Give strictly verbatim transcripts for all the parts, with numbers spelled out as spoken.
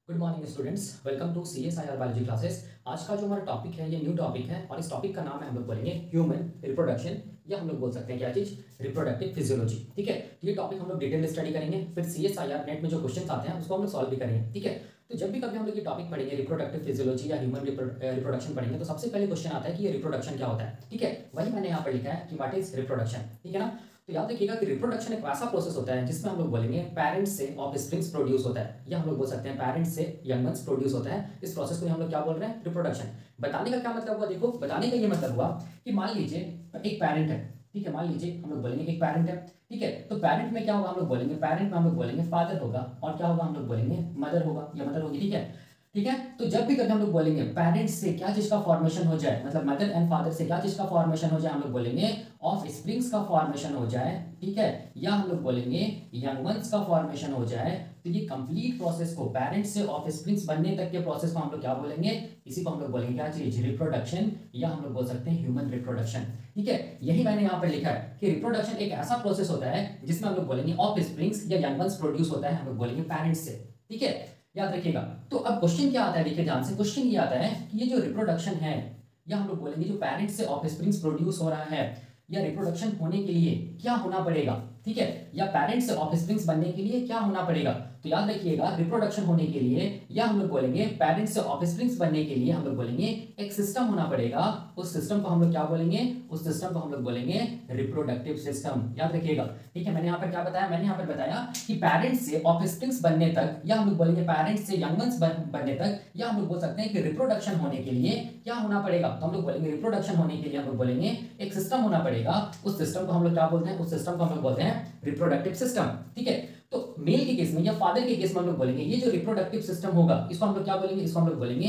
Good morning students, welcome to C S I R biology classes. आज का जो हमारा टॉपिक है ये न्यू टॉपिक है और इस टॉपिक का नाम है हम लोग बोलेंगे ह्यूमन रिप्रोडक्शन, या हम लोग बोल सकते हैं क्या चीज, रिप्रोडक्टिव फिजियोलॉजी। ठीक है, तो ये टॉपिक हम लोग डिटेल स्टडी करेंगे, फिर C S I R net में जो क्वेश्चन आते हैं उसको हम लोग सॉल्व भी करेंगे। ठीक है, तो जब भी कभी हम लोग ये टॉपिक पढ़ेंगे रिप्रोडक्टिव फिजियोलॉजी या ह्यूमन रिप्रोडक्शन पढ़ेंगे तो सबसे पहले क्वेश्चन आता है कि ये रिप्रोडक्शन क्या होता है। ठीक है, वही मैंने यहाँ पर लिखा है कि व्हाट इज रिप्रोडक्शन। ठीक है ना, तो याद रखिएगा कि रिप्रोडक्शन एक ऐसा प्रोसेस होता है जिसमें हम लोग बोलेंगे पेरेंट्स से ऑफस्प्रिंग्स प्रोड्यूस होता है, या हम लोग बोल सकते हैं पेरेंट्स से यंग वंस प्रोड्यूस होता है। इस प्रोसेस को हम लोग क्या बोल रहे हैं, रिप्रोडक्शन। बताने का क्या मतलब हुआ, देखो बताने का ये मतलब हुआ कि मान लीजिए एक पेरेंट है। ठीक है, मान लीजिए हम लोग बोलेंगे एक पेरेंट है। ठीक है, तो पेरेंट में क्या होगा, हम लोग बोलेंगे पेरेंट में हम लोग बोलेंगे फादर होगा, और क्या होगा हम लोग बोलेंगे मदर होगा या मदर होगी। ठीक है, ठीक है, तो जब भी कभी हम लोग बोलेंगे पेरेंट्स से क्या चीज का फॉर्मेशन हो जाए, मतलब मदर एंड फादर से क्या चीज का फॉर्मेशन हो जाए, हम लोग बोलेंगे ऑफ स्प्रिंग्स का फॉर्मेशन हो जाए। ठीक है, या हम लोग बोलेंगे यंग वंस का फॉर्मेशन हो जाए, तो ये कंप्लीट प्रोसेस को पेरेंट्स से ऑफ स्प्रिंग्स बनने तक के प्रोसेस को हम लोग क्या बोलेंगे, इसी को हम लोग बोलेंगे क्या चीज, रिप्रोडक्शन, या हम लोग बोल सकते हैं ह्यूमन रिप्रोडक्शन। ठीक है, यही मैंने यहाँ पर लिखा है कि रिप्रोडक्शन एक ऐसा प्रोसेस होता है जिसमें हम लोग बोलेंगे ऑफ स्प्रिंग्स या यंग वंस प्रोड्यूस होता है, हम लोग बोलेंगे पेरेंट्स से। ठीक है, याद रखिएगा। तो अब क्वेश्चन क्या आता है, देखिए ध्यान से, क्वेश्चन ये आता है कि ये जो रिप्रोडक्शन है, या हम लोग बोलेंगे जो पेरेंट्स से ऑफस्प्रिंग्स प्रोड्यूस हो रहा है, या रिप्रोडक्शन होने के लिए क्या होना पड़ेगा। ठीक है, या पेरेंट्स से ऑफस्प्रिंग्स बनने के लिए क्या होना पड़ेगा। तो याद रखिएगा रिप्रोडक्शन होने के लिए, या हम लोग बोलेंगे पेरेंट्स से ऑफस्प्रिंग्स बनने के लिए, हम लोग बोलेंगे एक सिस्टम होना पड़ेगा। उस सिस्टम को हम लोग क्या बोलेंगे, उस सिस्टम को हम लोग बोलेंगे रिप्रोडक्टिव सिस्टम। याद रखिएगा। ठीक है, मैंने यहाँ पर क्या बताया, मैंने यहाँ पर बताया कि पेरेंट्स से ऑफस्प्रिंग्स बनने तक, या हम लोग बोलेंगे पेरेंट्स से यंग वंस बनने तक, या हम लोग बोल सकते हैं कि रिप्रोडक्शन होने के लिए क्या होना पड़ेगा। तो हम लोग बोलेंगे रिप्रोडक्शन होने के लिए हम लोग बोलेंगे एक सिस्टम होना पड़ेगा। उस सिस्टम को हम लोग क्या बोलते हैं, उस सिस्टम को हम लोग बोलते हैं रिप्रोडक्टिव सिस्टम। ठीक है, तो मेल के केस में या फादर के केस में हम लोग बोलेंगे ये जो रिप्रोडक्टिव सिस्टम होगा इसको हम लोग क्या बोलेंगे, इसको हम लोग बोलेंगे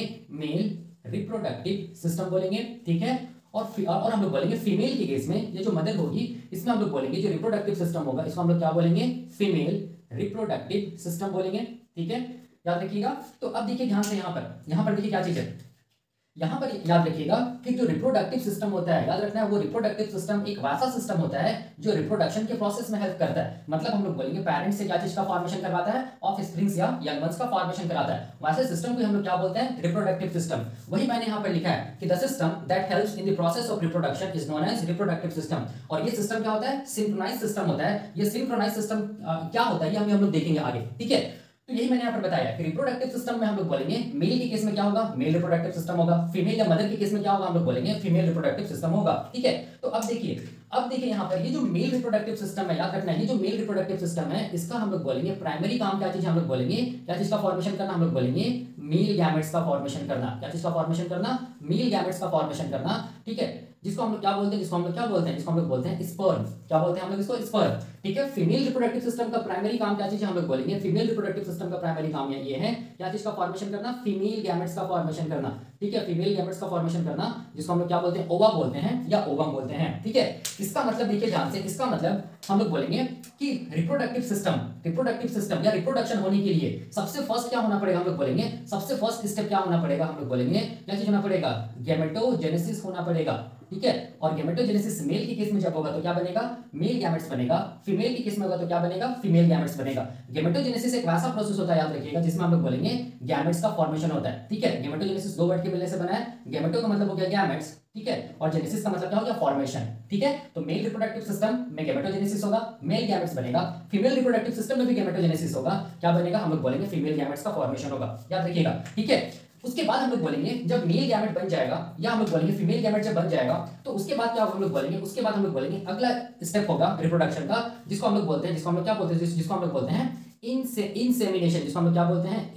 मेल रिप्रोडक्टिव सिस्टम बोलेंगे। ठीक है, और और हम लोग बोलेंगे फीमेल के केस में ये जो मदर होगी इसमें हम लोग बोलेंगे जो रिप्रोडक्टिव सिस्टम होगा इसको हम लोग क्या बोलेंगे, फीमेल रिप्रोडक्टिव सिस्टम बोलेंगे। ठीक है, याद रखिएगा। तो अब देखिए ध्यान से, यहाँ पर यहाँ पर देखिए क्या चीज है, यहां पर याद रखिएगा कि जो रिप्रोडक्टिव सिस्टम होता है, याद रखना है वो रिप्रोडक्टिव सिस्टम एक वैसा सिस्टम होता है जो रिप्रोडक्शन के प्रोसेस में हेल्प करता है। मतलब हम लोग बोलेंगे पेरेंट्स से क्या चीज का फॉर्मेशन करवाता है, ऑफ स्प्रिंग्स या यंग वंस का फॉर्मेशन कराता है। वैसे सिस्टम को हम लोग क्या बोलते हैं, रिप्रोडक्टिव सिस्टम। वही मैंने यहाँ पर लिखा है कि the system that helps in the process of reproduction is known as reproductive system. और ये सिस्टम क्या होता है, सिंक्रोनाइज सिस्टम होता है। ये सिंक्रोनाइज सिस्टम क्या होता है ये हम लोग देखेंगे आगे। ठीक है, तो यही मैंने यहाँ पर बताया कि रिप्रोडक्टिव सिस्टम में हम लोग बोलेंगे मेल के केस में क्या होगा, मेल रिप्रोडक्टिव सिस्टम होगा। फीमेल या मदर के केस में क्या होगा, हम लोग बोलेंगे फीमेल रिप्रोडक्टिव सिस्टम होगा। ठीक है, तो अब देखिए अब देखिए यहाँ पर ये जो मेल रिप्रोडक्टिव सिस्टम है, याद रखना है ये जो मेल रिप्रोडक्टिव सिस्टम है इसका हम लोग बोलेंगे प्राइमरी काम क्या चीज, हम लोग बोलेंगे क्या चीज का फॉर्मेशन करना, हम लोग बोलेंगे मेल गैमेट्स का फॉर्मेशन करना। क्या चीज का फॉर्मेशन करना, मेल गैमेट्स का फॉर्मेशन करना। ठीक है, जिसको हम लोग क्या बोलते हैं, जिसको हम लोग क्या बोलते हैं, जिसको हम लोग बोलते हैं स्पर्म। क्या बोलते हैं हम लोग इसको, स्पर्म। ठीक है, फीमेल रिप्रोडक्टिव सिस्टम का प्राइमरी काम क्या चीज है, हम लोग बोलेंगे फीमेल रिप्रोडक्टिव सिस्टम का प्राइमरी काम ये है क्या चीज का फॉर्मेशन करना, फीमेल गैमेट्स का फॉर्मेशन करना। ठीक है, फीमेल गैमेट्स का फॉर्मेशन करना, जिसको हम लोग क्या बोलते हैं, ओवा बोलते हैं या ओवम बोलते हैं। ठीक है, इसका मतलब देखिए ध्यान से, इसका मतलब हम लोग बोलेंगे कि रिप्रोडक्टिव सिस्टम रिप्रोडक्टिव सिस्टम या रिप्रोडक्शन होने के लिए सबसे फर्स्ट क्या होना पड़ेगा, हम लोग बोलेंगे सबसे फर्स्ट स्टेप क्या होना पड़ेगा, हम लोग बोलेंगे क्या चीज होना पड़ेगा, गैमेटोजेनेसिस होना पड़ेगा। ठीक है, और गैमेटोजेनेसिस मेल के केस में जब होगा तो क्या बनेगा, मेल गैमेट्स बनेगा। फीमेल के केस में होगा तो क्या बनेगा, फीमेल गैमेट्स बनेगा। गैमेटोजेनेसिस एक वैसा प्रोसेस होता है, याद रखिएगा, जिसमें हम लोग बोलेंगे गैमेट्स का फॉर्मेशन होता है। ठीक है, गैमेटोजेनेसिस दो वर्ड के मिलने से बना है। गैमेटो का मतलब हो गया गैमेट्स, ठीक है, और जेनेसिस का मतलब क्या हो गया, फॉर्मेशन। ठीक है, तो मेल रिप्रोडक्टिव सिस्टम में गैमेटोजेनेसिस होगा, मेल गैमेट्स बनेगा। फीमेल रिप्रोडक्टिव सिस्टम में भी गैमेटोजेनेसिस होगा, क्या बनेगा, हम लोग बोलेंगे फीमेल गैमेट्स का फॉर्मेशन होगा। याद रखिएगा। ठीक है, उसके बाद हम लोग बोलेंगे जब मेल गैमेट बन जाएगा, या हम लोग बोलेंगे फीमेल गैमेट जब बन जाएगा, तो उसके बाद क्या होगा, हम लोग बोलेंगे उसके बाद हम लोग बोलेंगे अगला स्टेप होगा रिप्रोडक्शन का, जिसको हम लोग बोलते हैं जिसको हम लोग क्या बोलते हैं जिसको हम लोग बोलते हैं इनसेमिनेशन, जिसको हम लोग क्या बोलते हैं,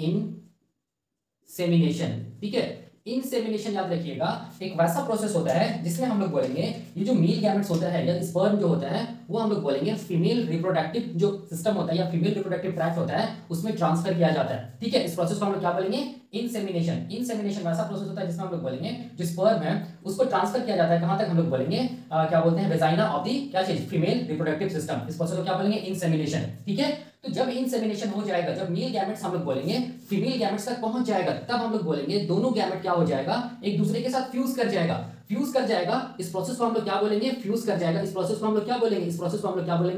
इनसेमिनेशन। ठीक है, इनसेमिनेशन याद रखिएगा एक वैसा प्रोसेस होता है जिसमें हम लोग बोलेंगे ये जो मेल गैमेट्स होता है या स्पर्म जो होता है वो हम लोग बोलेंगे फीमेल रिप्रोडक्टिव जो सिस्टम होता है या फीमेल रिप्रोडक्टिव ट्रैक्ट होता है उसमें ट्रांसफर किया जाता है। ठीक है, इस प्रोसेस को हम लोग क्या बोलेंगे, इनसेमिनेशन। इनसेमिनेशन वैसा प्रोसेस होता है जिसमें हम लोग बोलेंगे जो स्पर्म है उसको ट्रांसफर किया जाता है, कहां तक, हम लोग बोलेंगे आ, क्या बोलते हैं, वेजाइना ऑफ दी क्या चीज, फीमेल रिप्रोडक्टिव सिस्टम। इस प्रोसेस को क्या बोलेंगे, इनसेमिनेशन। ठीक है, तो जब इनसेमिनेशन हो जाएगा, जब मेल गैमेट्स हम लोग बोलेंगे फीमेल गैमेट्स तक पहुंच जाएगा, तब हम लोग बोलेंगे दोनों गैमेट क्या हो जाएगा, एक दूसरे के साथ फ्यूज कर जाएगा। फ्यूज कर जाएगा, इस प्रोसेस को हम लोग क्या बोलेंगे, फ्यूज कर जाएगा। इस प्रोसेस को हम लोग क्या बोलेंगे, इस प्रोसेस को हम लोग क्या बोलेंगे,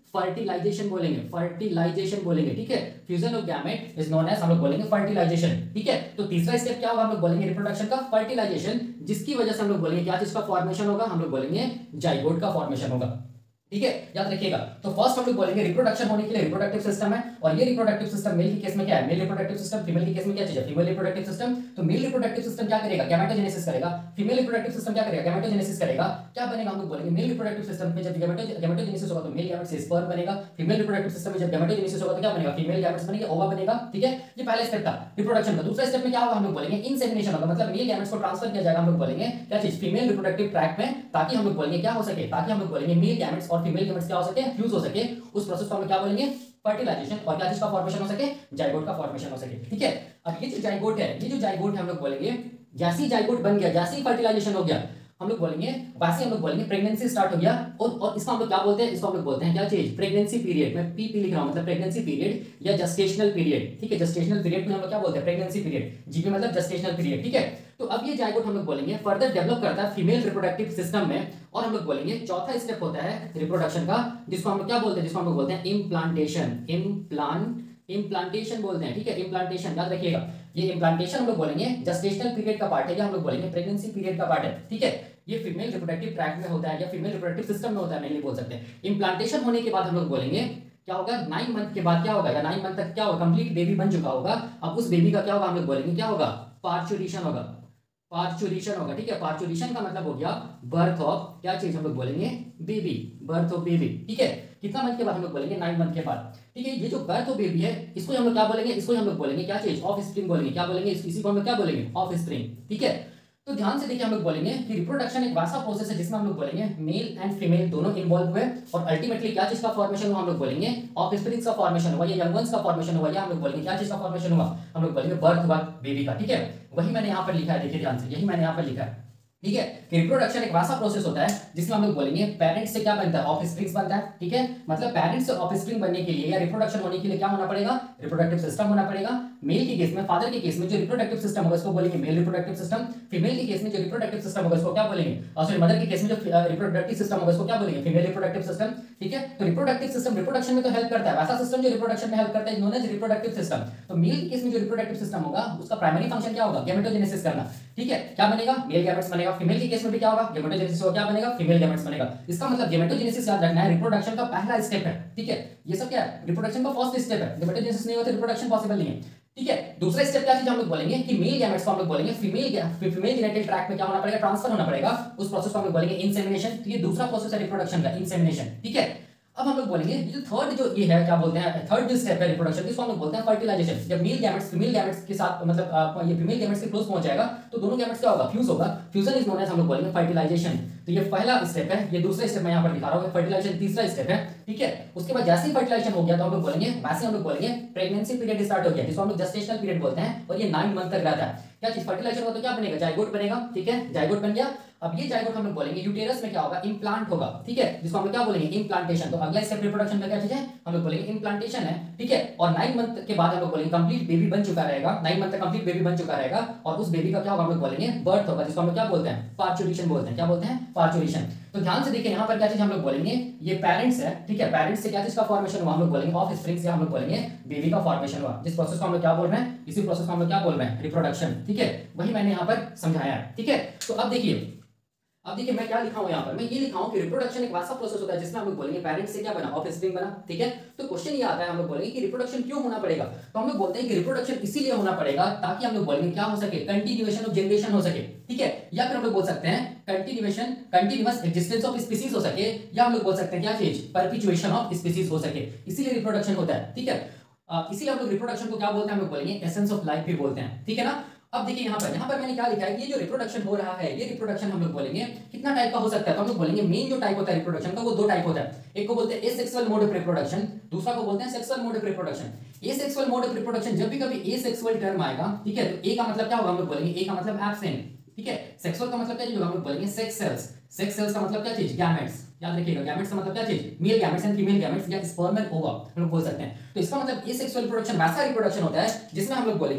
फर्टिलाइजेशन बोलेंगे, फर्टिलाइजेशन बोलेंगे, ठीक है। Fusion of gamete is known as हम लोग बोलेंगे फर्टिलाइजेशन, ठीक है। तो तीसरा स्टेप क्या होगा, हम लोग बोलेंगे रिप्रोडक्शन का फर्टिलाइजेशन, जिसकी वजह से हम लोग बोलेंगे क्या चीज का फॉर्मेशन होगा, हम लोग बोलेंगे जाइगोट का फॉर्मेशन होगा, ठीक है, याद रखिएगा। तो फर्स्ट हम लोग बोलेंगे रिप्रोडक्शन होने के लिए रिप्रोडक्टिव सिस्टम है, और ये रिप्रोडक्टिव सिस्टम मेल के केस में क्या है, मेल रिप्रोडक्टिव सिस्टम, फीमेल के केस में क्या चीज है, फीमेल रिप्रोडक्टिव सिस्टम। तो मेल रिप्रोडक्टिव सिस्टम क्या करेगा, गैमेटोजेनेसिस करेगा, फीमेल रिप्रोडक्टिव सिस्टम क्या करेगा, गैमेटोजेनेसिस करेगा। क्या बनेगा, हम लोग बोलेंगे मेल रिप्रोडक्टिव सिस्टम में जब गैमेटोजेनेसिस होगा तो मेल गैमेट से स्पर्म बनेगा, फीमेल रिप्रोडक्टिव सिस्टम में जब गैमेटोजेनेसिस होगा तो क्या बनेगा, फीमेल गैमेट्स बनेंगे, ओवा बनेगा, ठीक है। ये पहला स्टेप था रिप्रोडक्शन का। दूसरा स्टेप में क्या होगा, हम लोग बोलेंगे इंसेमिनेशन होगा, मतलब मेल गैमेट्स को ट्रांसफर किया जाएगा, हम लोग बोलेंगे क्या चीज, फीमेल रिप्रोडक्टिव ट्रैक्ट में, ताकि हम लोग बोलेंगे क्या हो सके, ताकि हम लोग बोलेंगे मेल गैमेट्स और फीमेल गैमेट्स क्या हो सके, फ्यूज हो सके। उस प्रोसेस को हम क्या बोलेंगे, फर्टिलाइजेशन, और क्या चीज का फॉर्मेशन हो सके, जाइगोट का फॉर्मेशन हो सके, ठीक है। अब ये जो जाइगोट है, ये जो जाइगोट है हम लोग बोलेंगे जैसे ही जाइगोट बन गया, जैसे ही फर्टिलाइजेशन हो गया, हम लोग बोलेंगे वैसे हम लोग बोलेंगे प्रेगनेंसी स्टार्ट हो गया, और और इसको हम लोग क्या बोलते हैं, इसको हम लोग बोलते हैं क्या चीज, प्रेगनेंसी पीरियड। मैं पी पी लिख रहा हूं, मतलब प्रेगनेंसी पीरियड या जस्टेशनल पीरियड, ठीक है। जस्टेशनल पीरियड में हम लोग क्या बोलते हैं, प्रेगनेंसी पीरियड, जीपी मतलब जस्टेशनल पीरियड, ठीक है। तो अब ये जाइगोट हम लोग बोलेंगे फर्दर डेवलप करता है फीमेल रिप्रोडक्टिव सिस्टम में, और हम लोग बोलेंगे चौथा स्टेप होता है रिप्रोडक्शन का, जिसको हम लोग क्या बोलते हैं, जिसको हम लोग बोलते हैं इम्प्लांटेशन, इम्प्लांट इम्प्लांटेशन बोलते हैं, ठीक है। इम्प्लांटेशन याद रखिएगा, ये इम्प्लांटेशन हम लोग बोलेंगे जस्टेशनल पीरियड का पार्ट है, या हम लोग बोलेंगे प्रेगनेंसी पीरियड का पार्ट है, ठीक है। ये फीमेल रिप्रोडक्टिव ट्रैक्ट में होता है या फीमेल रिप्रोडक्टिव सिस्टम में होता है, नहीं बोल सकते। इम्प्लांटेशन होने के बाद हम लोग बोलेंगे क्या होगा, नाइन मंथ के बाद क्या होगा, या नाइन मंथ तक क्या होगा, कंप्लीट बेबी बन चुका होगा। अब उस बेबी का क्या होगा, हम लोग बोलेंगे क्या होगा, पार्चुरेशन होगा, पार्चुरेशन होगा, ठीक है। पार्चुरेशन का मतलब हो गया बर्थ ऑफ क्या चीज, हम लोग बोलेंगे बेबी, बर्थ ऑफ बेबी, ठीक है। कितना मंथ के बाद, हम लोग बोलेंगे नाइन मंथ के बाद, ठीक है। ये जो बर्थ ऑफ बेबी है, इसको हम लोग क्या बोलेंगे, इसको हम लोग बोलेंगे क्या चीज, ऑफ स्प्रिंग बोलेंगे, क्या बोलेंगे, इसी को हम लोग क्या बोलेंगे, ऑफ स्प्रिंग, ठीक है। तो ध्यान से देखिए, हम लोग बोलेंगे कि रिप्रोडक्शन एक वैसा प्रोसेस है जिसमें हम लोग बोलेंगे मेल एंड फीमेल दोनों इन्वॉल्व हुए, और अल्टीमेटली क्या चीज का फॉर्मेशन हुआ, हम लोग बोलेंगे ऑफस्प्रिंग्स का फॉर्मेशन हुआ, या यंग वंस का फॉर्मेशन हुआ, या हम लोग बोलेंगे क्या चीज का फॉर्मेशन हुआ, हम लोग बोलेंगे बर्थ हुआ बेबी का, ठीक है। वही मैंने यहाँ पर लिखा है, देखिए ध्यान से, यही मैंने यहाँ पर लिखा है, ठीक है। कि रिप्रोडक्शन एक वैसा प्रोसेस होता है जिसमें हम लोग बोलेंगे पेरेंट्स से क्या बनता है, ऑफस्प्रिंग्स बनता है, ठीक है। मतलब पेरेंट्स से ऑफस्प्रिंग बनने के लिए या रिप्रोडक्शन होने के लिए क्या होना पड़ेगा, रिप्रोडक्टिव सिस्टम होना पड़ेगा। मेल के केस में, फादर के केस में जो रिप्रोडक्टिव सिस्टम होगा उसको बोलेंगे मेल रिप्रोडक्टिव सिस्टम। फीमेल के केस में जो रिप्रोडक्टिव सिस्टम होगा उसको क्या बोलेंगे, और सॉरी मदर के केस में जो रिप्रोडक्टिव सिस्टम होगा उसको क्या बोलेंगे, फीमेल रिप्रोडक्टिव सिस्टम, ठीक है। तो रिप्रोडक्टिव सिस्टम रिप्रोडक्शन में तो हेल्प करता है, वैसा सिस्टम जो रिप्रोडक्शन में हेल्प करता है नोन एज रिप्रोडक्टिव सिस्टम। तो मेल के केस में जो रिप्रोडक्टिव सिस्टम होगा उसका प्राइमरी फंक्शन क्या होगा, गैमेटोजेनेसिस करना, ठीक है। क्या बनेगा, मेल गैमेट्स बनेगा। फीमेल के केस में भी क्या होगा, गैमेटोजेनेसिस होगा, क्या बनेगा, फीमेल गैमेट्स बनेगा। इसका मतलब गैमेटोजेनेसिस याद रखना है रिप्रोडक्शन का पहला स्टेप है, ठीक है। ये सब क्या है, रिप्रोडक्शन का फर्स्ट स्टेप है। गैमेटोजेनेसिस नहीं होता रिप्रोडक्शन पॉसिबल नहीं है, ठीक है। दूसरा स्टेप क्या चीज हम लोग बोलेंगे कि मेल गैमेट्स को हम लोग बोलेंगे फीमेल फीमेल जेनेटिक ट्रैक्ट में क्या होना पड़ेगा, ट्रांसफर होना पड़ेगा। उस प्रोसेस को हम लोग बोलेंगे इंसेमिनेशन। तो ये दूसरा प्रोसेस है रिप्रोडक्शन का, इंसेमिनेशन, ठीक है। अब हम लोग बोलेंगे जो थर्ड जो ये है क्या बोलते हैं, थर्ड जो स्टेप है रिप्रोडक्शन, इसको हम लोग बोलते हैं फर्टिलाइजेशन। जब मेल गैमेट्स फीमेल गैमेट्स के साथ मतलब ये फीमेल गैमेट्स के क्लोज पहुंच जाएगा तो दोनों गैमेट्स क्या होगा, फ्यूज होगा। फ्यूजन इज नोन एज हम लोग बोलेंगे फर्टिलाइजेशन। तो ये पहला स्टेप है, ये दूसरा स्टेप मैं यहाँ पर दिखा रहा हूँ, फर्टिलाइजेशन तीसरा स्टेप है, ठीक है। उसके बाद जैसे ही फर्टिलाइजेशन हो गया तो हम लोग बोलेंगे वैसे हम लोग बोलेंगे प्रेगनेंसी पीरियड स्टार्ट हो गया, जिसको हम लोग जस्टेशनल पीरियड बोलते हैं, और ये नाइन मंथ तक रहता है। क्या चीज, फर्टिलाइजेशन होगा तो क्या बनेगा, जाइगोट बनेगा, ठीक है। जाइगोट बन गया। अब ये जाइगोट हम लोग बोलेंगे यूटेरस में क्या होगा, इम्प्लांट होगा, ठीक है, जिसको हम लोग क्या बोलेंगे, इम्प्लांटेशन। तो अगला स्टेप रिप्रोडक्शन का क्या चीज है, हम लोग बोलेंगे इम्प्लांटेशन है, ठीक है। और नाइन मंथ के बाद हम लोग बोलेंगे कंप्लीट बेबी बन चुका रहेगा, नाइन मंथ तक कंप्लीट बेबी बन चुका रहेगा, और उस बेबी का क्या होगा, हम लोग बोलेंगे बर्थ होगा, जिसको हम लोग क्या बोलते हैं, पार्चुरेशन बोलते हैं। क्या बोलते हैं, पार्चुरेशन। तो ध्यान से देखिए यहाँ पर क्या चीज हम लोग बोलेंगे, ये पेरेंट्स है, ठीक है। पेरेंट्स से क्या चीज का फॉर्मेशन हुआ, हम लोग बोलेंगे ऑफ स्प्रिंग से हम लोग बोलेंगे बेबी का फॉर्मेशन हुआ। जिस प्रोसेस को हम लोग क्या बोल रहे हैं, इसी प्रोसेस को हम लोग क्या बोल रहे हैं, रिप्रोडक्शन, ठीक है। वही मैंने यहाँ पर समझाया है, ठीक है। तो अब देखिए अब देखिए मैं क्या लिखा हूं यहाँ पर, मैं ये लिखा हूं कि रिप्रोडक्शन एक वैसा प्रोसेस होता है जिसमें हम लोग बोलेंगे पेरेंट्स से क्या बना, ऑफस्प्रिंग बना, ठीक है। तो क्वेश्चन ये आता है, हम लोग बोलेंगे कि रिप्रोडक्शन क्यों होना पड़ेगा। तो हम लोग बोलते हैं कि रिप्रोडक्शन इसीलिए होना पड़ेगा ताकि हम लोग बोलेंगे क्या हो सके, कंटिन्यूएशन ऑफ जनरेशन हो सके, ठीक है। या फिर हम लोग बोल सकते हैं continuation continuous existence of species हो सके, या हम लोग बोल सकते हैं क्या चीज, परपेचुएशन ऑफ स्पीसीज हो सके, इसीलिए रिप्रोडक्शन होता है, ठीक है। इसीलिए हम लोग रिप्रोडक्शन को क्या बोलते हैं, हम लोग बोलेंगे एसेंस ऑफ लाइफ भी बोलते हैं, ठीक है ना। अब देखिए यहाँ पर यहाँ पर मैंने क्या लिखा है कि ये जो रिप्रोडक्शन हो रहा है, ये रिप्रोडक्शन हम लोग बोलेंगे कितना टाइप का हो सकता है। तो हम लोग बोलेंगे मेन जो टाइप होता है रिप्रोडक्शन का वो दो टाइप होता है। एक को बोलते हैं एसेक्सुअल मोड ऑफ रिप्रोडक्शन, दूसरा को बोलते हैं sexual mode of reproduction. Asexual mode of reproduction, जब भी कभी एसेक्सुअल टर्म आएगा, ठीक है, तो ए का मतलब क्या होगा, हम लोग बोलेंगे ए का मतलब एब्सेंट, ठीक है। सेक्सुअल का मतलब क्या चीज होगा, हम लोग बोलेंगे सेक्स सेल्स। सेक्स सेल्स का मतलब क्या चीज, गैमेट्स, याद रखिएगा। गैमेट्स का मतलब क्या चीज, male gametes and female gametes या स्पर्म एंड ओवा हम लोग बोल सकते हैं। तो इसका मतलब एसेक्सुअल रिप्रोडक्शन वैसा रिप्रोडक्शन होता है जिसमें हम लोग बोलेंगे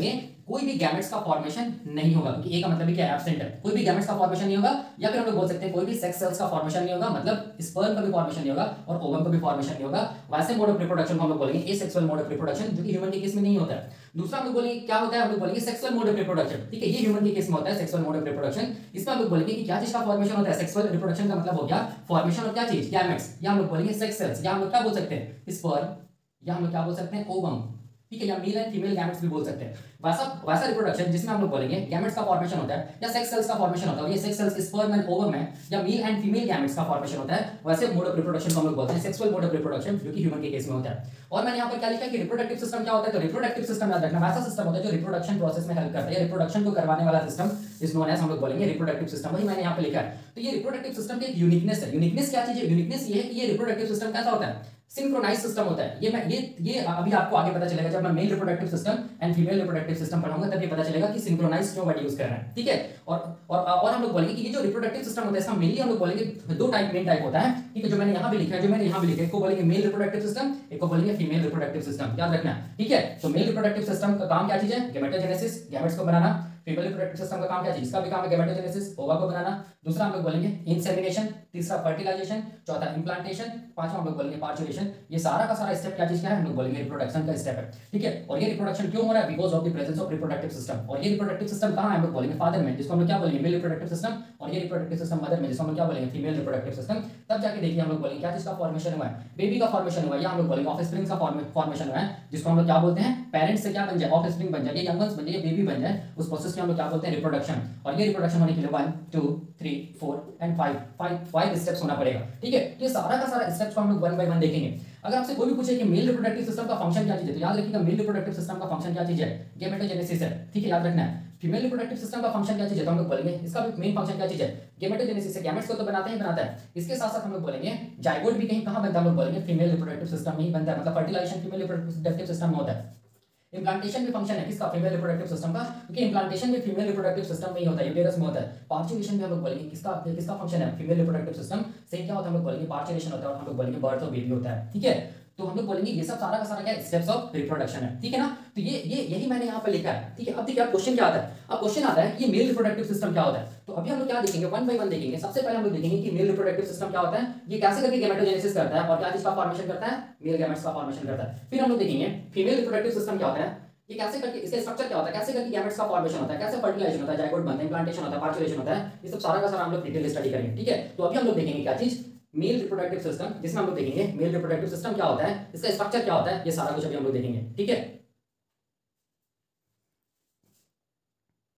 कोई भी गैमेट्स का फॉर्मेशन नहीं होगा, क्योंकि ए का मतलब क्या है, एब्सेंट है, कोई भी गैमेट्स का फॉर्मेशन नहीं होगा, या फिर हम लोग बोल सकते हैं कोई भी सेक्स सेल्स का फॉर्मेशन नहीं होगा, मतलब स्पर्म का भी फॉर्मेशन नहीं होगा और ओवम का भी फॉर्मेशन नहीं होगा। वैसे मोड ऑफ रिप्रोडक्शन को हम लोग बोलेंगे एसेक्सुअल मोड ऑफ रिप्रोडक्शन, जो कि ह्यूमन के केस में नहीं होता है। दूसरा हम लोग बोलेंगे क्या होता है, हम लोग बोलेंगे सेक्सुअल मोड ऑफ रिप्रोडक्शन, ठीक है, ये ह्यूमन के केस में होता है सेक्सुअल मोड ऑफ रिप्रोडक्शन। इसमें हम लोग बोलेंगे कि क्या चीज का फॉर्मेशन होता है, सेक्सुअल रिप्रोडक्शन का मतलब हो गया फॉर्मेशन ऑफ क्या चीज, गैमेट्स, या हम लोग बोलेंगे सेक्स सेल्स, या हम लोग क्या बोल सकते हैं स्पर्म, या हम लोग क्या बोल सकते हैं ओवम, ठीक है, या मेल एंड फीमेल गैमेट्स भी बोल सकते हैं। वैसा वैसा रिप्रोडक्शन जिसमें हम लोग बोलेंगे गैमेट्स का फॉर्मेशन होता है या सेक्स सेल्स का फॉर्मेशन होता है, और ये sex cells sperm and ovum है, या मेल एंड फीमेल गैमेट्स का फॉर्मेशन होता है, वैसे मोड ऑफ रिप्रोडक्शन को हम लोग बोलते हैं सेक्सुअल मोड ऑफ रिप्रोडक्शन, जो कि ह्यूमन के केस में होता है। और मैंने यहाँ पर क्या लिखा है कि रिप्रोडक्टिव सिस्टम क्या होता है, तो रिप्रोडक्टिव सिस्टम याद रखना वैसा सिस्टम होता है जो रिप्रोडक्शन प्रोसेस में हेल्प करता है, रिप्रोडक्शन को करवाने वाला सिस्टम इज नोन एज हम लोग बोलेंगे रिप्रोडक्टिव सिस्टम, वही मैंने यहाँ पे लिखा है। तो ये रिप्रोडक्टिव सिस्टम की एक यूनिकनेस है। यूनिकनेस क्या चीज है, यूनिकनेस ये है कि ये रिप्रोडक्टिव सिस्टम कैसा होता है, सिंक्रोनाइज सिस्टम होता है। ये मैं ये ये अभी आपको आगे पता चलेगा, जब मैं male reproductive system and female reproductive system पढ़ाऊंगा तब ये पता चलेगा कि सिंक्रोनाइज क्यों वर्ड यूज कर रहे हैं, ठीक है। और और और हम लोग बोलेंगे कि ये जो रिप्रोडक्टिव सिस्टम होता है इसका मेनली हम लोग बोलेंगे दो टाइप मेन टाइप होता है, ठीक है, जो मैंने यहाँ भी लिखा है, जो मैंने यहाँ भी लिखा है, एक को बोलेंगे मेल रिप्रोडक्टिव सिस्टम, एक को बोलेंगे फीमेल रिप्रोडक्टिव सिस्टम, याद रखना, ठीक है। तो मेल रिप्रोडक्टिव सिस्टम का काम क्या चीज है, गैमेटोजेनेसिस, गैमेट्स को बनाना। फीमेल रिप्रोडक्टिव सिस्टम का काम क्या चीज, इसका भी काम है गैमेटोजेनेसिस, ओवा को बनाना। दूसरा हम लोग बोलेंगे इंसेमिनेशन, तीसरा फर्टिलाइजेशन, चौथा इंप्लांटेशन, पांचवा हम लोग बोलेंगे पार्चुरेशन। ये सारा का सारा स्टेप क्या चीज क्या है, हम लोग बोलेंगे रिप्रोडक्शन का स्टेप है, ठीक है। और ये रिप्रोडक्शन क्यों हो रहा है, because of the presence of reproductive system. और ये रिप्रोडक्टिव सिस्टम कहां है, हम लोग बोलेंगे फादर में, जिसको हम लोग क्या बोलेंगे मेल रिप्रोडक्टिव सिस्टम, और ये रिप्रोडक्टिव सिस्टम मदर में, जिसको हम लोग क्या बोलेंगे फीमेल रिप्रोडक्टिव सिस्टम। तब जाके देखिए हम लोग बोलेंगे क्या चीज का फॉर्मेशन हुआ है, बेबी का फॉर्मेशन हुआ है, या हम लोग बोलेंगे ऑफस्प्रिंग का फॉर्मेशन हुआ है, जिसको हम लोग क्या बोलते हैं पेरेंट्स से क्या बन जाए, ऑफस्प्रिंग बन जाए, यंग वंस बन जाए, बेबी बन जाए, उस प्रोसेस को हम लोग क्या बोलते हैं रिप्रोडक्शन। और ये रिप्रोडक्शन होने के लिए one two three four and five five five steps होना पड़ेगा, ठीक है। ये सारा का सारा स्टेप्स को हम लोग वन बाय वन देखेंगे। अगर आपसे कोई भी पूछे कि मेल रिप्रोडक्टिव सिस्टम का फंक्शन क्या चीज है, तो याद रखिएगा मेल रिप्रोडक्टिव सिस्टम का फंक्शन क्या चीज है, गैमेटोजेनेसिस है, ठीक है, याद रखना है। फीमेल रिप्रोडक्टिव सिस्टम का फंक्शन क्या चीज है, तो हम लोग बोलेंगे इसका भी मेन फंक्शन क्या चीज है, गैमेटोजेनेसिस है, गैमेट्स को तो बनाते ही बनाता है। इसके साथ साथ हम लोग बोलेंगे जाइगोट भी कहीं कहां बनता है, हम लोग बोलेंगे फीमेल रिप्रोडक्टिव सिस्टम में ही बनता है, मतलब फर्टिलाइजेशन फीमेल रिप्रोडक्टिव सिस्टम में होता है। इम्प्लांटेशन भी फंक्शन है किसका, फीमेल रिप्रोडक्टिव सिस्टम का, क्योंकि इम्प्लांटेशन भी फीमेल रिप्रोडक्टिव सिस्टम में ही होता है, यूटेरस में होता है। पार्चुरेशन भी हम लोग बोलेंगे किसका किसका फंक्शन है, फीमेल रिप्रोडक्टिव सिस्टम से क्या होता है, हम लोग बोलेंगे पार्चुरेशन होता है, और हम लोग बोलेंगे बर्थ ऑफ बेबी होता है, ठीक है। तो हम लोग बोलेंगे ये सब सारा का सारा क्या है, स्टेप्स ऑफ रिप्रोडक्शन है, ठीक है ना। तो ये ये यही मैंने यहाँ पे लिखा है, ठीक है। अब देखिए अब क्वेश्चन क्या आता है, अब क्वेश्चन आता है कि ये मेल रिप्रोडक्टिव सिस्टम क्या होता है। तो अभी हम लोग क्या देखेंगे, वन बाय वन देखेंगे। सबसे पहले हम लोग देखेंगे कि मेल रिप्रोडक्टिव सिस्टम क्या होता है, ये कैसे करके गैमेटोजेनेसिस करता है और क्या चीज का फॉर्मेशन करता है, मेल गैमेट्स का फॉर्मेशन करता है। फिर हम लोग देखेंगे फीमेल रिप्रोडक्टिव सिस्टम क्या होता है, ये कैसे करके इसका स्ट्रक्चर क्या होता है, कैसे करके गैमेट्स का फॉर्मेशन होता है, कैसे फर्टिलाइजेशन होता है, जाइगोट बनता है, इम्प्लांटेशन होता है, पार्चुरेशन होता है, ये सब सारा का सारा हम लोग डिटेल स्टडी करेंगे, ठीक है। तो अभी हम लोग देखेंगे क्या चीज, मेल रिप्रोडक्टिव सिस्टम, जिसमें हम लोग देखेंगे मेल रिप्रोडक्टिव सिस्टम क्या होता है, इसका स्ट्रक्चर क्या होता है, ये सारा कुछ अभी हम लोग देखेंगे, ठीक है।